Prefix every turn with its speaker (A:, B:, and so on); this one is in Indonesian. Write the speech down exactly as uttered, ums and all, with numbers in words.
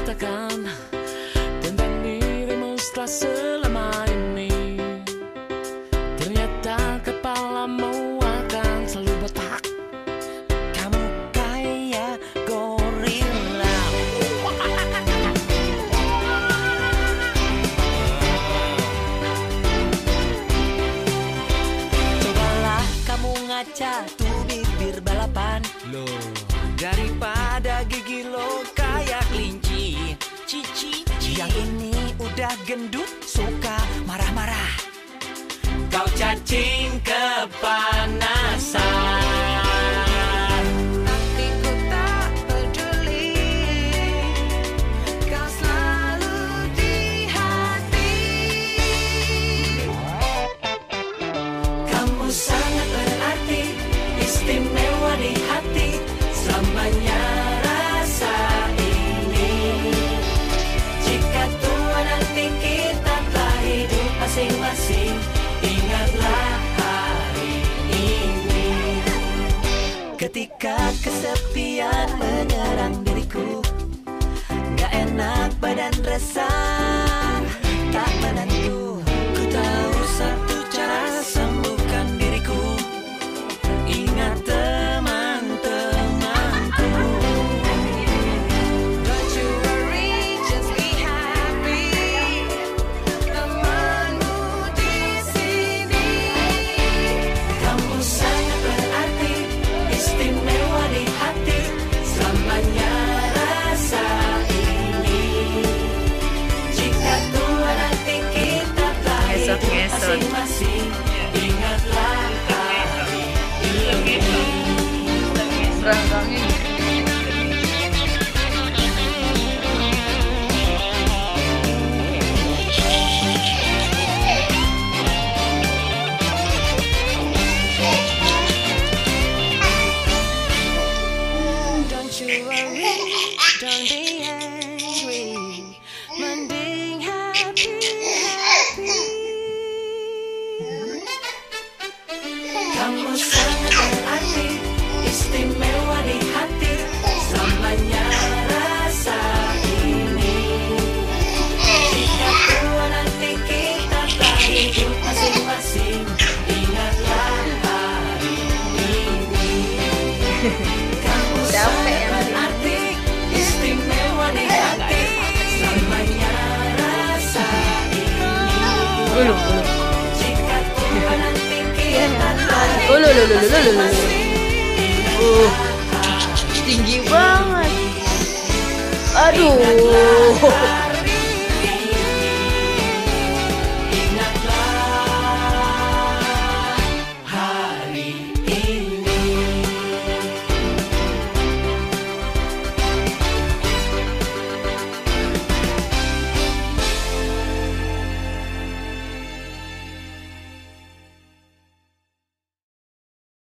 A: katakan tentang dirimu setelah selama ini? Ternyata kepalamu akan selalu botak. Kamu kayak gorila. Cobalah kamu ngaca tuh bibir balapan. Loh, daripada gigi lo kayak kelinci. Cici, yang ini udah gendut, suka marah-marah. Kau cacing kepanasan, tapi ku tak peduli. Kau selalu di hati. Kamu sangat berarti, istimewa di hati. Selamanya rasa ini. Jika tua nanti kita telah hidup masing-masing, ingatlah hari ini. Ketika kesepian menyerang diriku, gak enak badan resah, tak menentu. Ku tahu satu cara sembuhkan diriku. Ingat teman-temanku. Don't you worry, just be happy. Temanmu di sini. Kamu sangat berarti, istimewa di hati. Selamanya rasa ini. Jika tua nanti kita telah hidup masing-masing, ingatlah hari ini. Don't you worry, don't be angry. Mending happy, happy. Kamu sangat berarti, istimewa di hati. Selamanya rasa ini. Jika tua nanti kita telah hidup masing-masing, ingatlah hari ini. Kamu sangat berarti, istimewa di hati. Selamanya rasa ini.
B: Ulu, ulu.
A: Jika tua nanti kita telah
B: Ulu, ulu, ulu, ulu, ulu, ulu.
A: masing-masing,
B: Uh, tinggi banget. Aduh.